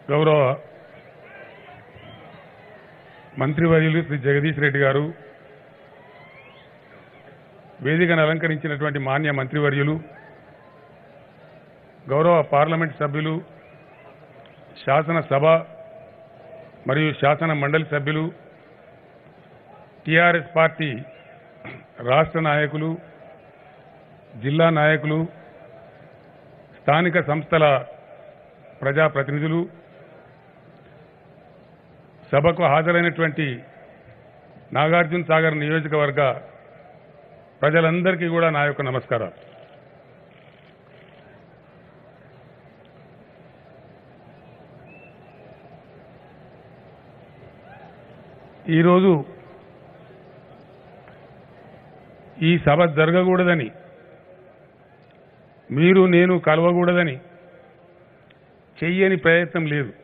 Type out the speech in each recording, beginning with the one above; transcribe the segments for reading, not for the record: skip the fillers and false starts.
గౌరవ మంత్రివర్యులు శ్రీ జగదీష్ రెడ్డి గారు, వేదికను అలంకరించినటువంటి మాన్య మంత్రివర్యులు, గౌరవ పార్లమెంట్ సభ్యులు, శాసనసభ మరియు శాసన మండలి సభ్యులు, టీఆర్ఎస్ పార్టీ రాష్ట్ర నాయకులు, జిల్లా నాయకులు, స్థానిక సంస్థల ప్రజాప్రతినిధులు, సభకు హాజరైనటువంటి నాగార్జున సాగర్ నియోజకవర్గ ప్రజలందరికీ కూడా నా యొక్క నమస్కారాలు. ఈరోజు ఈ సభ జరగకూడదని, మీరు నేను కలవకూడదని చెయ్యని ప్రయత్నం లేదు.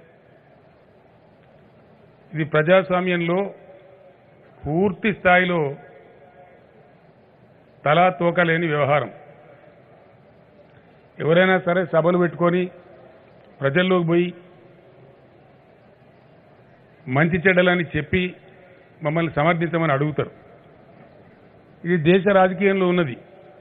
ఇది ప్రజాస్వామ్యంలో పూర్తి స్థాయిలో తలా తోకలేని వ్యవహారం. ఎవరైనా సరే సభలు పెట్టుకొని ప్రజల్లోకి పోయి మంచి చెడ్డలని చెప్పి మమ్మల్ని సమర్థించమని అడుగుతారు. ఇది దేశ రాజకీయంలో ఉన్నది.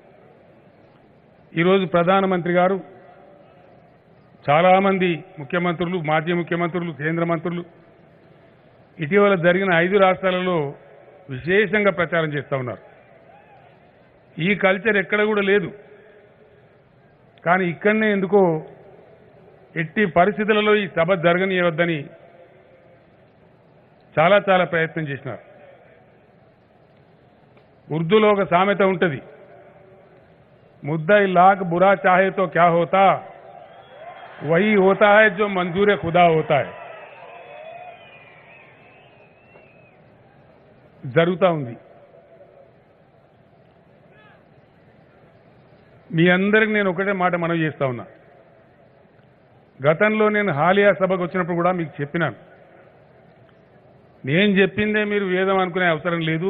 ఈరోజు ప్రధానమంత్రి గారు, చాలామంది ముఖ్యమంత్రులు, మాజీ ముఖ్యమంత్రులు, కేంద్ర మంత్రులు ఇటీవల జరిగిన 5 రాష్ట్రాలలో విశేషంగా ప్రచారం చేస్తూ ఉన్నారు. ఈ కల్చర్ ఎక్కడ కూడా లేదు. కానీ ఇక్కడనే ఎందుకో ఎట్టి పరిస్థితులలో ఈ సభ జరగనీయవద్దని చాలా ప్రయత్నం చేసినారు. ఉర్దూలో ఒక సామెత ఉంటుంది, ముద్దई लाख बुरा चाहे तो क्या होता, वही होता है जो मंजूर खुदा होता है. జరుగుతూ ఉంది. మీ అందరికి నేను ఒకటే మాట మనవి చేస్తా ఉన్నా. గతంలో నేను హాలియా సభకు వచ్చినప్పుడు కూడా మీకు చెప్పినాను, నేను చెప్పిందే మీరు వేదం అనుకునే అవసరం లేదు.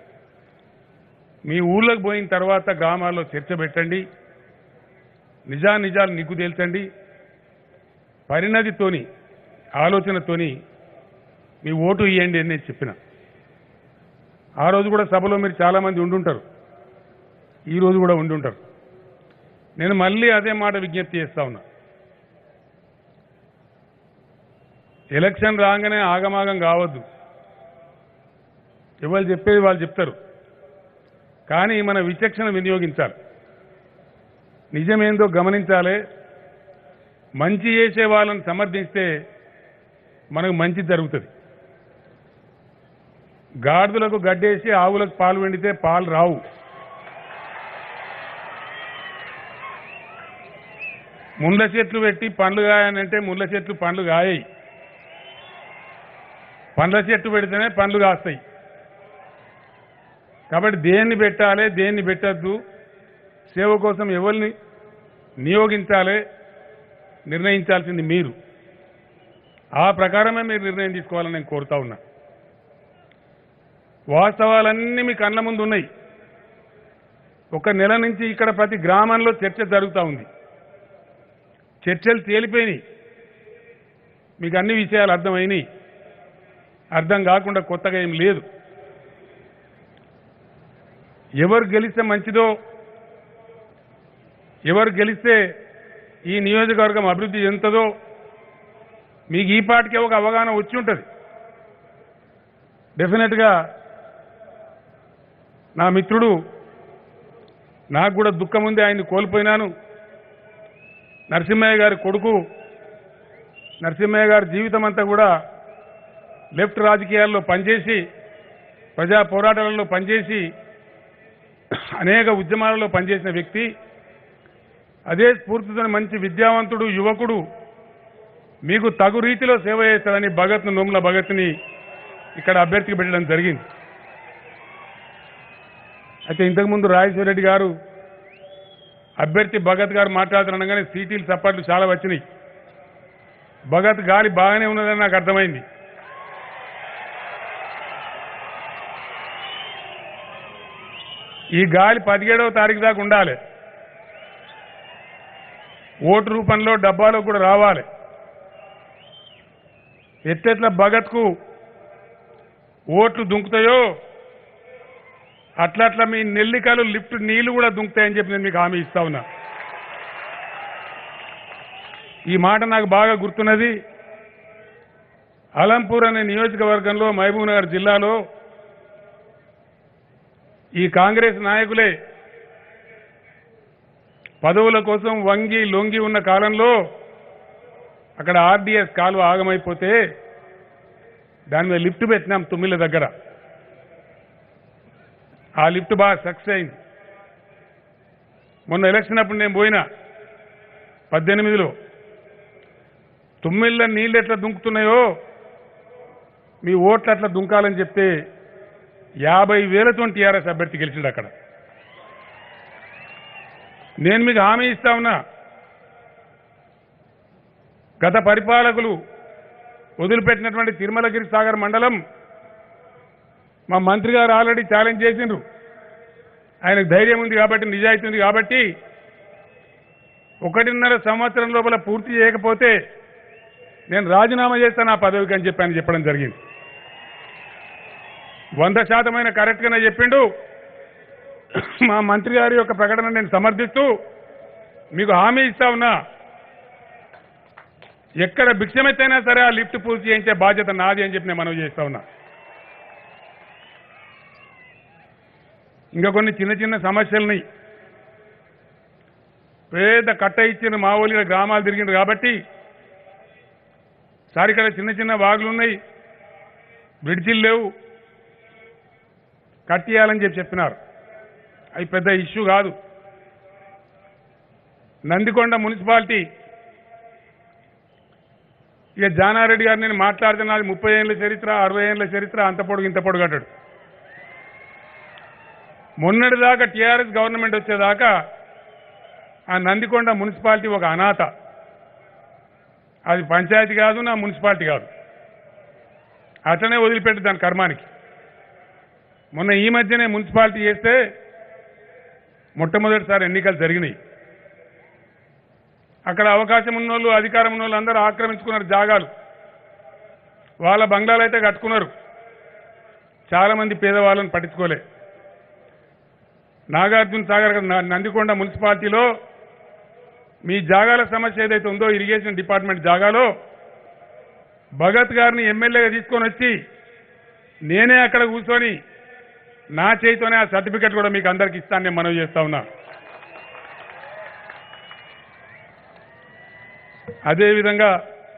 మీ ఊళ్ళకి పోయిన తర్వాత గ్రామాల్లో చర్చ పెట్టండి, నిజాలు నీకు తేల్చండి, పరిణతితోని ఆలోచనతోని మీ ఓటు ఇవ్వండి అని నేను చెప్పిన. ఆ రోజు కూడా సభలో మీరు చాలామంది ఉండుంటారు, ఈ రోజు కూడా ఉండుంటారు. నేను మళ్ళీ అదే మాట విజ్ఞప్తి చేస్తా ఉన్నా. ఎలక్షన్ రాగానే ఆగమాగం కావద్దు. ఎవరు చెప్పేది వాళ్ళు చెప్తారు, కానీ మన విచక్షణ వినియోగించాలి, నిజమేందో గమనించాలి. మంచి చేసే వాళ్ళని సమర్థిస్తే మనకు మంచి జరుగుతుంది. గాడిదలకు గడ్డేసి ఆవులకు పాలు వెండితే పాలు రావు. ముళ్ళ చెట్లు పెట్టి పండ్లు కాయనంటే ముళ్ళ చెట్లు పండ్లు కాయాయి. పండ్ల చెట్టు పెడితేనే పండ్లు కాస్తాయి. కాబట్టి దేన్ని పెట్టాలి, దేన్ని పెట్టద్దు, సేవ కోసం ఎవరిని నియోగించాలి నిర్ణయించాల్సింది మీరు. ఆ ప్రకారమే మీరు నిర్ణయం తీసుకోవాలని నేను కోరుతా ఉన్నా. వాస్తవాలన్నీ మీ కళ్ళ ముందు ఉన్నాయి. ఒక నెల నుంచి ఇక్కడ ప్రతి గ్రామంలో చర్చ జరుగుతూ ఉంది. చర్చలు తేలిపోయినాయి, మీకు అన్ని విషయాలు అర్థమైనాయి. అర్థం కాకుండా కొత్తగా ఏం లేదు. ఎవరు గెలిస్తే మంచిదో, ఎవరు గెలిస్తే ఈ నియోజకవర్గం అభివృద్ధి చెందుతుందో మీకు ఈ పాటికే ఒక అవగాహన వచ్చి ఉంటుంది. డెఫినెట్గా నా మిత్రుడు, నాకు కూడా దుఃఖం ఉంది, ఆయన్ని కోల్పోయినాను. నరసింహయ్య గారి కొడుకు, నరసింహయ్య గారి జీవితం అంతా కూడా లెఫ్ట్ రాజకీయాల్లో పనిచేసి, ప్రజా పోరాటాలలో పనిచేసి, అనేక ఉద్యమాలలో పనిచేసిన వ్యక్తి. అదే స్ఫూర్తితో మంచి విద్యావంతుడు, యువకుడు, మీకు తగు రీతిలో సేవ చేస్తాడని నోముల భగత్ని ఇక్కడ అభ్యర్థికి పెట్టడం జరిగింది. అయితే ఇంతకుముందు రాజేశ్వర రెడ్డి గారు అభ్యర్థి భగత్ గారు మాట్లాడుతుండగానే సీటీలు చప్పట్లు చాలా వచ్చినాయి. భగత్ గాలి బాగానే ఉన్నదని నాకు అర్థమైంది. ఈ గాలి 17వ తారీఖు దాకా ఉండాలి, ఓటు రూపంలో డబ్బాలో కూడా రావాలి. ఎట్లెట్లా భగత్కు ఓట్లు దుంకుతాయో అట్లట్లా మీ నెల్లికలు లిఫ్ట్ నీళ్లు కూడా దుంకుతాయని చెప్పి నేను మీకు హామీ ఇస్తా ఉన్నా. ఈ మాట నాకు బాగా గుర్తున్నది. అలంపూర్ అనే నియోజకవర్గంలో మహబూబ్నగర్ జిల్లాలో ఈ కాంగ్రెస్ నాయకులే పదవుల కోసం వంగి లొంగి ఉన్న కాలంలో అక్కడ ఆర్డీఎస్ కాలువ ఆగమైపోతే దాని మీద లిఫ్ట్ పెట్టినాం తుమ్మిళ్ళ దగ్గర. ఆ లిఫ్ట్ బాగా సక్సెస్ అయింది. మొన్న ఎలక్షన్ అప్పుడు నేను పోయినా 18లో తుమ్మిళ్ళ నీళ్ళు ఎట్లా దుంకుతున్నాయో మీ ఓట్లు అట్లా దుంకాలని చెప్తే 50,000తో టీఆర్ఎస్ అభ్యర్థి గెలిచిండు అక్కడ. నేను మీకు హామీ ఇస్తా ఉన్నా, గత పరిపాలకులు వదిలిపెట్టినటువంటి తిరుమలగిరి సాగర్ మండలం మా మంత్రి గారు ఆల్రెడీ ఛాలెంజ్ చేసిండ్రు. ఆయనకు ధైర్యం ఉంది కాబట్టి, నిజాయితీ ఉంది కాబట్టి 1.5 సంవత్సరం లోపల పూర్తి చేయకపోతే నేను రాజీనామా చేస్తాను ఆ పదవికి అని చెప్పడం జరిగింది. 100% కరెక్ట్గానే చెప్పిండు. మా మంత్రి గారి యొక్క ప్రకటన నేను సమర్థిస్తూ మీకు హామీ ఇస్తా ఉన్నా, ఎక్కడ భిక్షమెత్తైనా సరే ఆ లిఫ్ట్ పూర్తి చేయించే బాధ్యత నాది అని చెప్పి నేను మనవి చేస్తా ఉన్నా. ఇంకా కొన్ని చిన్న చిన్న సమస్యలని పేద కట్ట ఇచ్చిన మావోలీల గ్రామాలు తిరిగిండ్రు కాబట్టి సార్ ఇక్కడ చిన్న చిన్న వాగులు ఉన్నాయి, బ్రిడ్జిలు లేవు, కట్టియాలని చెప్పినారు. అవి పెద్ద ఇష్యూ కాదు. నందికొండ మున్సిపాలిటీ ఇక జానారెడ్డి గారు నేను మాట్లాడుతున్నది 30 ఏళ్ల చరిత్ర, 60 ఏళ్ల చరిత్ర, అంత పొడుగు ఇంత పొడుగు అంటాడు. మొన్నటిదాకా టీఆర్ఎస్ గవర్నమెంట్ వచ్చేదాకా ఆ నందికొండ మున్సిపాలిటీ ఒక అనాథ. అది పంచాయతీ కాదు, నా మున్సిపాలిటీ కాదు, అట్లనే వదిలిపెట్టి దాని కర్మానికి. మొన్న ఈ మధ్యనే మున్సిపాలిటీ చేస్తే మొట్టమొదటిసారి ఎన్నికలు జరిగినాయి. అక్కడ అవకాశం ఉన్నోళ్ళు, అధికారం ఉన్నోళ్ళు అందరూ ఆక్రమించుకున్నారు జాగాలు. వాళ్ళ బంగ్లాలు అయితే కట్టుకున్నారు. చాలా మంది పేదవాళ్ళని పట్టించుకోలే. నాగార్జున సాగర్ నందికొండ మున్సిపాలిటీలో మీ జాగాల సమస్య ఏదైతే ఉందో ఇరిగేషన్ డిపార్ట్మెంట్ జాగాలో భగత్ గారిని ఎమ్మెల్యేగా తీసుకొని వచ్చి నేనే అక్కడ కూర్చొని నా చేతితోనే ఆ సర్టిఫికెట్ కూడా మీకు అందరికి ఇస్తాను నేను మనవి చేస్తా ఉన్నా. అదేవిధంగా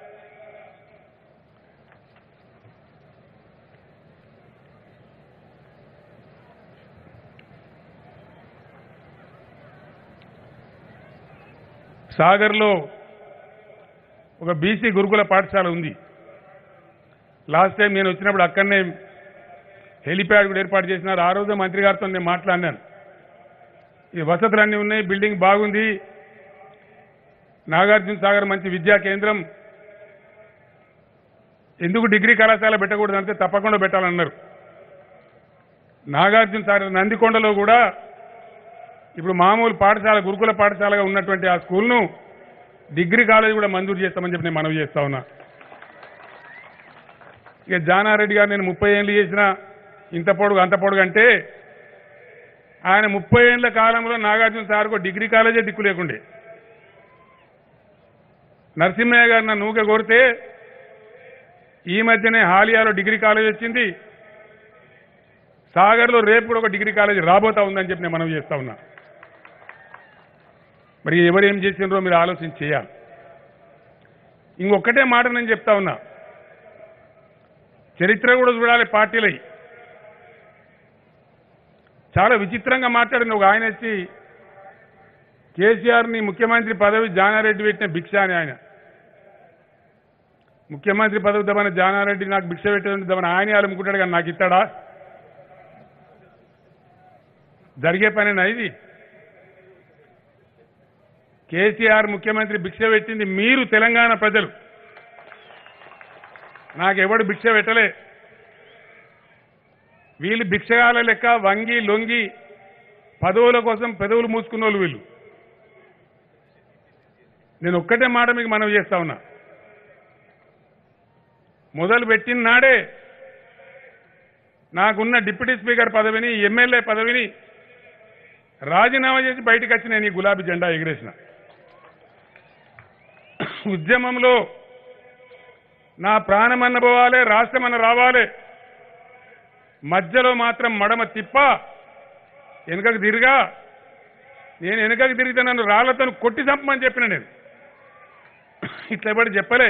సాగర్లో ఒక బీసీ గురుకుల పాఠశాల ఉంది. లాస్ట్ టైం నేను వచ్చినప్పుడు అక్కడనే హెలిప్యాడ్ కూడా ఏర్పాటు చేసినారు. ఆ రోజు మంత్రి గారితో నేను మాట్లాడినాను. ఈ వసతులన్నీ ఉన్నాయి, బిల్డింగ్ బాగుంది, నాగార్జున సాగర్ మంచి విద్యా కేంద్రం, ఎందుకు డిగ్రీ కళాశాల పెట్టకూడదు అంటే తప్పకుండా పెట్టాలన్నారు. నాగార్జున సాగర్ నందికొండలో కూడా ఇప్పుడు మామూలు పాఠశాల, గురుకుల పాఠశాలగా ఉన్నటువంటి ఆ స్కూల్ను డిగ్రీ కాలేజ్ కూడా మంజూరు చేస్తామని చెప్పి నేను మనవి చేస్తా ఉన్నా. ఇక జానారెడ్డి గారు నేను 30 ఏళ్ళు చేసిన ఇంత పొడుగు అంత పొడుగు అంటే ఆయన 30 ఏళ్ల కాలంలో నాగార్జున సాగర్కు డిగ్రీ కాలేజే దిక్కు లేకుండే. నరసింహయ్య గారు నన్ను ఊకే కోరితే ఈ మధ్యనే హాలియాలో డిగ్రీ కాలేజ్ వచ్చింది. సాగర్లో రేపు కూడా ఒక డిగ్రీ కాలేజ్ రాబోతా ఉందని చెప్పి నేను మనవి చేస్తా ఉన్నా. మరి ఎవరు ఏం చేసినారో మీరు ఆలోచన చేయాలి. ఇంకొకటే మాట నేను చెప్తా ఉన్నా, చరిత్ర కూడా చూడాలి పార్టీలై. చాలా విచిత్రంగా మాట్లాడింది ఒక ఆయన వచ్చి, కేసీఆర్ని ముఖ్యమంత్రి పదవి జానారెడ్డి పెట్టిన భిక్ష అని. ఆయన ముఖ్యమంత్రి పదవి దమన జానారెడ్డి నాకు భిక్ష పెట్టేది దమన ఆయన అలుముకుంటాడు కానీ నాకు ఇస్తాడా? జరిగే పనేనా ఇది? కేసీఆర్ ముఖ్యమంత్రి భిక్ష పెట్టింది మీరు తెలంగాణ ప్రజలు, నాకెవడు భిక్ష పెట్టలే. వీళ్ళు భిక్షగాల లెక్క వంగి లొంగి పదవుల కోసం పెదవులు మూసుకున్న వాళ్ళు వీళ్ళు. నేను ఒక్కటే మాట మీకు మనవి చేస్తా ఉన్నా, మొదలుపెట్టిన నాడే నాకున్న డిప్యూటీ స్పీకర్ పదవిని ఎమ్మెల్యే పదవిని రాజీనామా చేసి బయటకు వచ్చి నేను ఈ గులాబీ జెండా ఎగిరేసిన. ఉద్యమంలో నా ప్రాణమన్న పోవాలి, రాష్ట్రమన్న రావాలి, మధ్యలో మాత్రం మడమ తిప్ప వెనుకకు తిరిగా. నేను వెనుకకు తిరిగితే నన్ను రాళ్లతో కొట్టి చంపమని చెప్పిన. నేను ఇట్లా ఎప్పుడు చెప్పలే.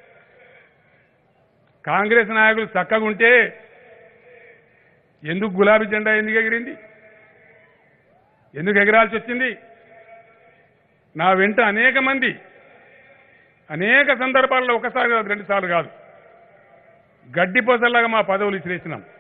కాంగ్రెస్ నాయకులు చక్కగా ఉంటే ఎందుకు గులాబీ జెండా ఎందుకు ఎగిరింది, ఎందుకు ఎగిరాల్సి వచ్చింది? నా వెంట అనేక మంది అనేక సందర్భాల్లో ఒకసారి కాదు, రెండుసార్లు కాదు, గడ్డిపోసల్లాగా మా పదవులు ఇచ్చిరేసినాం.